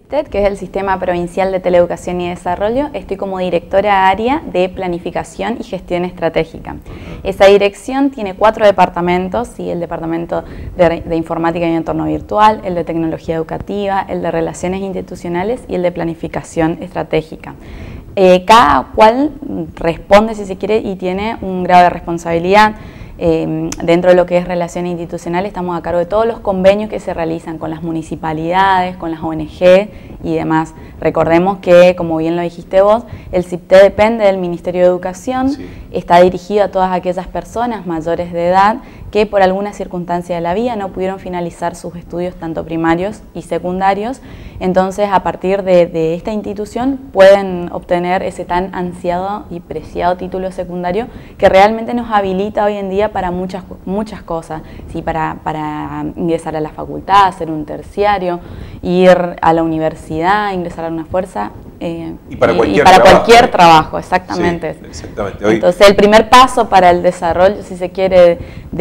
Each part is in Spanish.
CIPTED, que es el Sistema Provincial de Teleeducación y Desarrollo, estoy como directora área de Planificación y Gestión Estratégica. Esa dirección tiene 4 departamentos, el Departamento de Informática y Entorno Virtual, el de Tecnología Educativa, el de Relaciones Institucionales y el de Planificación Estratégica. Cada cual responde, si se quiere, y tiene un grado de responsabilidad. Dentro de lo que es relación institucional estamos a cargo de todos los convenios que se realizan con las municipalidades, con las ONG y demás. Recordemos que, como bien lo dijiste vos, el CIPTED depende del Ministerio de Educación, está dirigido a todas aquellas personas mayores de edad que por alguna circunstancia de la vida no pudieron finalizar sus estudios tanto primarios y secundarios. Entonces, a partir de esta institución pueden obtener ese tan ansiado y preciado título secundario que realmente nos habilita hoy en día para muchas cosas, ¿sí? Para ingresar a la facultad, hacer un terciario, ir a la universidad, ingresar a una fuerza y para cualquier cualquier trabajo, exactamente. Sí, exactamente. Hoy, entonces el primer paso para el desarrollo, si se quiere,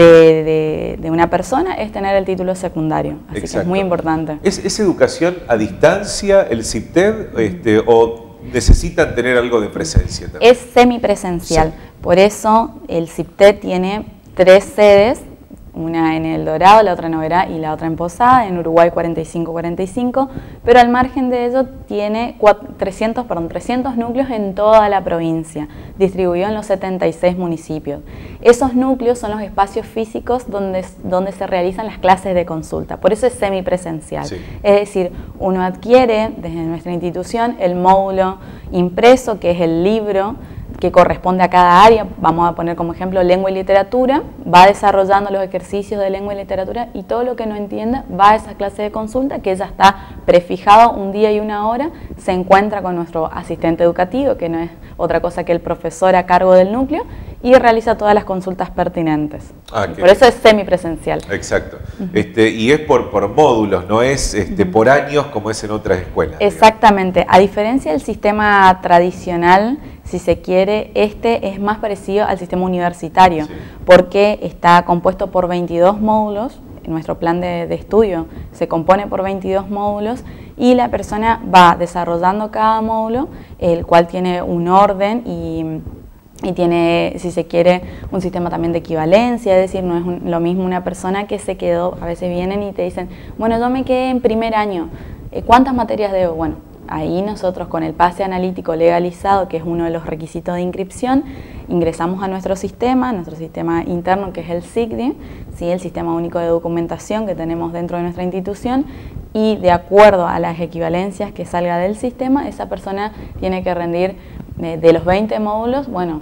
de una persona es tener el título secundario, así que es muy importante. ¿Es educación a distancia el CIPTED o necesitan tener algo de presencia también? Es semipresencial, por eso el CIPTED tiene 3 sedes, una en El Dorado, la otra en Oberá y la otra en Posada, en Uruguay 45-45, pero al margen de ello tiene 300 núcleos en toda la provincia, distribuido en los 76 municipios. Esos núcleos son los espacios físicos donde se realizan las clases de consulta, por eso es semipresencial. Sí. Es decir, uno adquiere desde nuestra institución el módulo impreso, que es el libro, que corresponde a cada área. Vamos a poner como ejemplo lengua y literatura, va desarrollando los ejercicios de lengua y literatura y todo lo que no entienda va a esa clase de consulta que ya está prefijado un día y una hora, se encuentra con nuestro asistente educativo, que no es otra cosa que el profesor a cargo del núcleo, y realiza todas las consultas pertinentes. Por eso es semipresencial. Exacto. Y es por módulos, no es por años como es en otras escuelas. Exactamente. A diferencia del sistema tradicional, si se quiere, este es más parecido al sistema universitario, porque está compuesto por 22 módulos. Nuestro plan de estudio se compone por 22 módulos y la persona va desarrollando cada módulo, el cual tiene un orden y tiene, si se quiere, un sistema también de equivalencia, es decir, no es lo mismo una persona que se quedó, a veces vienen y te dicen, bueno, yo me quedé en primer año, ¿cuántas materias debo? Bueno, ahí nosotros con el pase analítico legalizado, que es uno de los requisitos de inscripción, ingresamos a nuestro sistema interno, que es el SIGDI, ¿sí? El Sistema Único de Documentación que tenemos dentro de nuestra institución, y de acuerdo a las equivalencias que salga del sistema, esa persona tiene que rendir de los 20 módulos, bueno,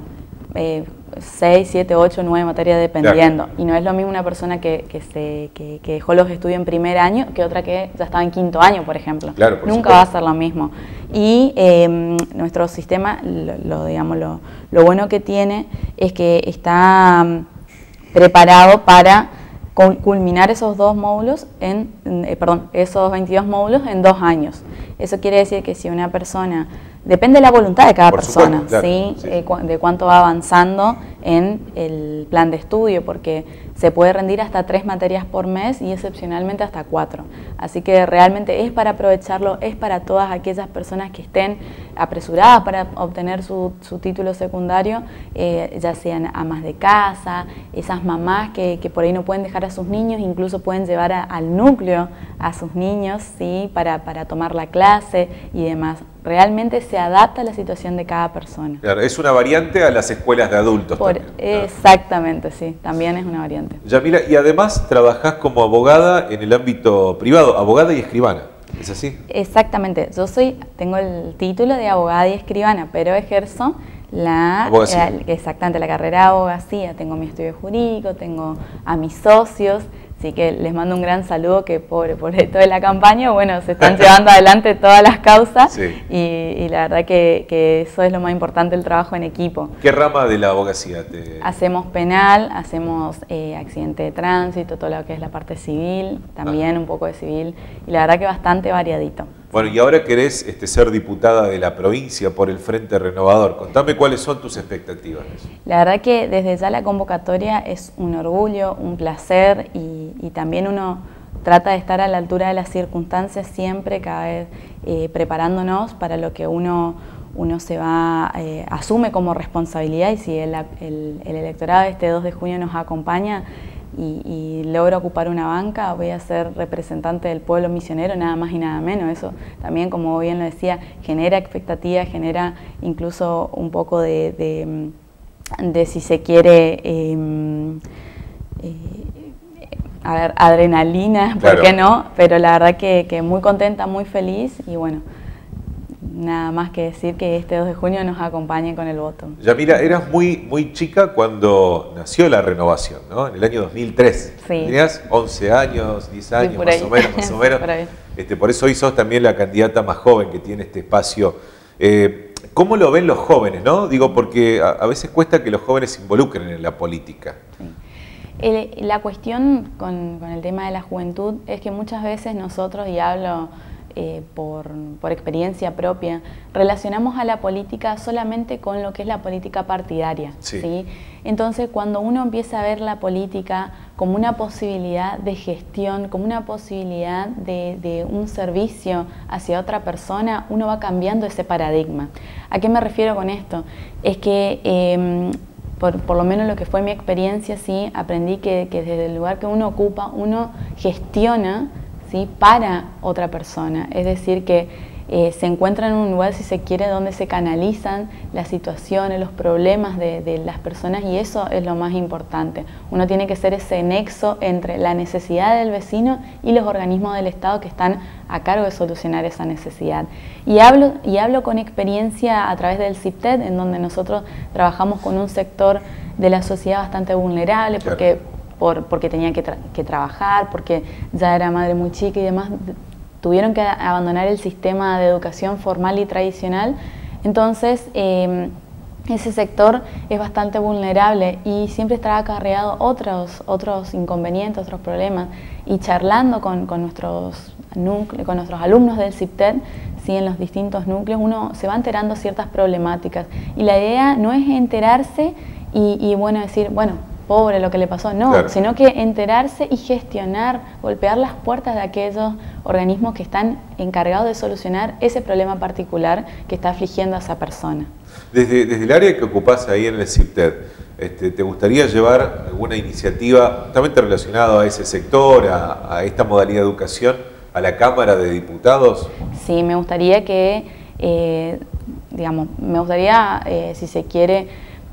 6, 7, 8, 9 materias dependiendo. Claro. Y no es lo mismo una persona que dejó los estudios en primer año que otra que ya estaba en quinto año, por ejemplo. Claro, nunca va a ser lo mismo. Y nuestro sistema, lo bueno que tiene es que está preparado para culminar esos 2 módulos esos 22 módulos en 2 años. Eso quiere decir que si una persona, depende de la voluntad de cada persona, supuesto, claro, ¿sí? De cuánto va avanzando en el plan de estudio, porque se puede rendir hasta 3 materias por mes y excepcionalmente hasta 4. Así que realmente es para aprovecharlo, es para todas aquellas personas que estén apresuradas para obtener su título secundario, ya sean amas de casa, esas mamás que por ahí no pueden dejar a sus niños, incluso pueden llevar al núcleo a sus niños, ¿sí? para tomar la clase y demás. Realmente se adapta a la situación de cada persona. Claro, es una variante a las escuelas de adultos también. Exactamente, sí, también es una variante. Yamila, y además trabajás como abogada en el ámbito privado, abogada y escribana, ¿es así? Exactamente, tengo el título de abogada y escribana, pero ejerzo la carrera de abogacía. Tengo mi estudio jurídico, tengo a mis socios. Así que les mando un gran saludo, que por esto de la campaña, bueno, se están llevando adelante todas las causas, y la verdad que eso es lo más importante, el trabajo en equipo. ¿Qué rama de la abogacía Hacemos penal, hacemos accidente de tránsito, todo lo que es la parte civil, también un poco de civil, y la verdad que bastante variadito. Bueno, y ahora querés ser diputada de la provincia por el Frente Renovador. Contame cuáles son tus expectativas. La verdad que desde ya la convocatoria es un orgullo, un placer, y también uno trata de estar a la altura de las circunstancias siempre, cada vez preparándonos para lo que uno se va, asume como responsabilidad, y si el electorado de este 2 de junio nos acompaña y logro ocupar una banca, voy a ser representante del pueblo misionero, nada más y nada menos. Eso también, como bien lo decía, genera expectativa, genera incluso un poco de si se quiere, a ver, adrenalina, ¿por qué no? Pero la verdad que muy contenta, muy feliz, y bueno, nada más que decir que este 2 de junio nos acompañe con el voto. Yamira, eras muy chica cuando nació la Renovación, ¿no? En el año 2003. Sí. Tenías 11 años, 10 años, sí, más o menos. Por eso hoy sos también la candidata más joven que tiene este espacio. ¿Cómo lo ven los jóvenes, no? Digo, porque a veces cuesta que los jóvenes se involucren en la política. Sí. La cuestión con el tema de la juventud es que muchas veces nosotros, y hablo por experiencia propia, relacionamos a la política solamente con lo que es la política partidaria. Sí. ¿Sí? Entonces, cuando uno empieza a ver la política como una posibilidad de gestión, como una posibilidad de un servicio hacia otra persona, uno va cambiando ese paradigma. ¿A qué me refiero con esto? Es que por lo menos lo que fue mi experiencia, sí, aprendí que desde el lugar que uno ocupa, uno gestiona, ¿sí?, para otra persona. Es decir, que se encuentra en un lugar, si se quiere, donde se canalizan las situaciones, los problemas de las personas, y eso es lo más importante. Uno tiene que ser ese nexo entre la necesidad del vecino y los organismos del Estado que están a cargo de solucionar esa necesidad. Y hablo con experiencia a través del CIPTED, en donde nosotros trabajamos con un sector de la sociedad bastante vulnerable, porque tenía que trabajar, porque ya era madre muy chica y demás, tuvieron que abandonar el sistema de educación formal y tradicional. Entonces, ese sector es bastante vulnerable y siempre está acarreado otros inconvenientes, otros problemas. Y charlando con nuestros alumnos del CIPTED, ¿sí?, en los distintos núcleos, uno se va enterando ciertas problemáticas. Y la idea no es enterarse y bueno, decir, bueno, pobre lo que le pasó, no, claro, sino que enterarse y gestionar, golpear las puertas de aquellos organismos que están encargados de solucionar ese problema particular que está afligiendo a esa persona. Desde el área que ocupás ahí en el CIPTED, ¿te gustaría llevar alguna iniciativa justamente relacionada a ese sector, a esta modalidad de educación, a la Cámara de Diputados? Sí, me gustaría que, si se quiere,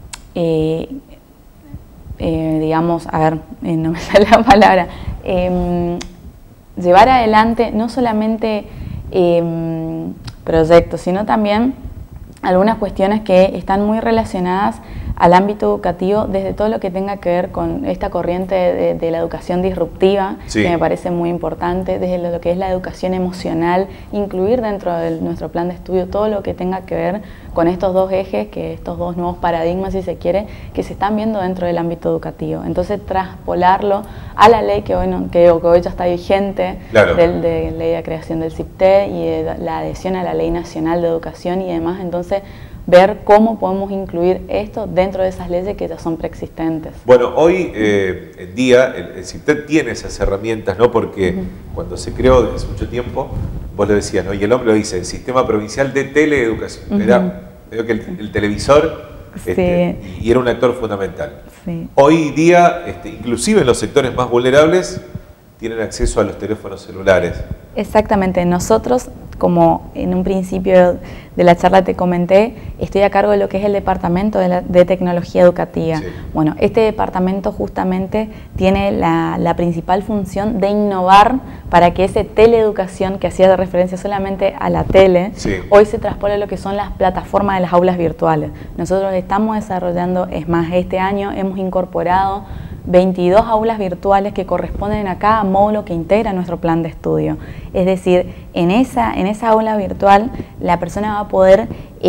a ver, no me sale la palabra, llevar adelante no solamente proyectos, sino también algunas cuestiones que están muy relacionadas al ámbito educativo, desde todo lo que tenga que ver con esta corriente de la educación disruptiva, sí, que me parece muy importante, desde lo que es la educación emocional, incluir dentro de nuestro plan de estudio todo lo que tenga que ver con estos dos ejes, estos dos nuevos paradigmas, si se quiere, que se están viendo dentro del ámbito educativo. Entonces, traspolarlo a la ley que hoy ya está vigente, claro, de ley de creación del CIPTED y de la adhesión a la Ley Nacional de Educación y demás. Entonces, ver cómo podemos incluir esto dentro de esas leyes que ya son preexistentes. Bueno, hoy en día el CIPTED tiene esas herramientas, ¿no? Porque cuando se creó desde hace mucho tiempo, vos lo decías, ¿no? Y el hombre lo dice, el Sistema Provincial de Teleeducación. Era que el televisor, sí, y era un actor fundamental. Sí. Hoy día, inclusive en los sectores más vulnerables, tienen acceso a los teléfonos celulares. Exactamente. Nosotros, como en un principio de la charla te comenté, estoy a cargo de lo que es el Departamento de Tecnología Educativa. Sí. Bueno, este departamento justamente tiene la principal función de innovar para que esa teleeducación que hacía de referencia solamente a la tele, sí, hoy se traspole a lo que son las plataformas de las aulas virtuales. Nosotros estamos desarrollando, es más, este año hemos incorporado 22 aulas virtuales que corresponden a cada módulo que integra nuestro plan de estudio. Es decir, en esa aula virtual la persona va a poder,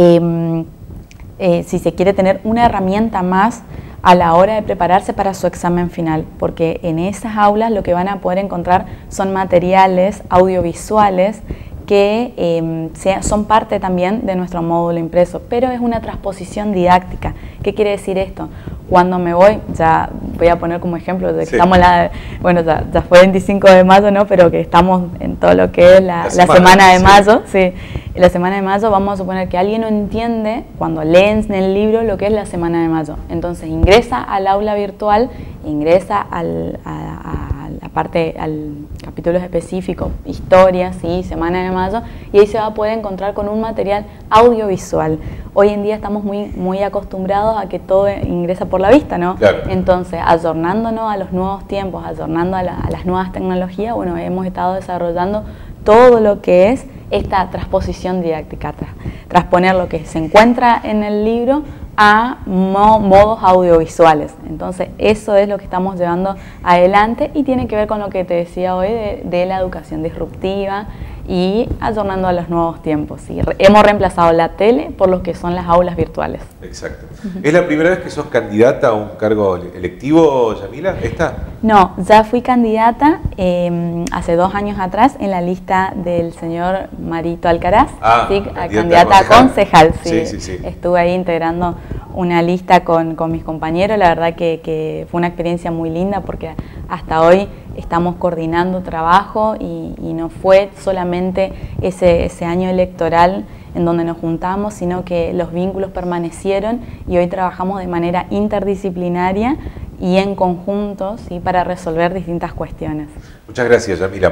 si se quiere, tener una herramienta más a la hora de prepararse para su examen final, porque en esas aulas lo que van a poder encontrar son materiales audiovisuales que son parte también de nuestro módulo impreso, pero es una transposición didáctica. ¿Qué quiere decir esto? cuando me voy, ya voy a poner como ejemplo, de que sí. estamos bueno, ya fue 25 de mayo, ¿no? Pero que estamos en todo lo que es la semana de mayo, sí. La semana de mayo, vamos a suponer que alguien no entiende cuando leen en el libro lo que es la semana de mayo. Entonces ingresa al aula virtual, ingresa a la parte, al capítulo específico, historias, ¿sí? Semana de mayo, y ahí se va a poder encontrar con un material audiovisual. Hoy en día estamos muy acostumbrados a que todo ingresa por la vista, ¿no? Claro. Entonces, ayornándonos a los nuevos tiempos, ayornando a las nuevas tecnologías, bueno, hemos estado desarrollando todo lo que es esta transposición didáctica, transponer lo que se encuentra en el libro a modos audiovisuales. Entonces, eso es lo que estamos llevando adelante y tiene que ver con lo que te decía hoy de la educación disruptiva y ayornando a los nuevos tiempos. ¿Sí? Hemos reemplazado la tele por lo que son las aulas virtuales. Exacto. ¿Es la primera vez que sos candidata a un cargo electivo, Yamila? ¿Esta? No, ya fui candidata hace 2 años atrás en la lista del señor Marito Alcaraz, ¿sí? Candidata a concejal. Sí. Sí. Estuve ahí integrando una lista con mis compañeros. La verdad que fue una experiencia muy linda porque hasta hoy estamos coordinando trabajo y no fue solamente ese año electoral en donde nos juntamos, sino que los vínculos permanecieron y hoy trabajamos de manera interdisciplinaria y en conjunto, ¿sí? Para resolver distintas cuestiones. Muchas gracias, Yamila.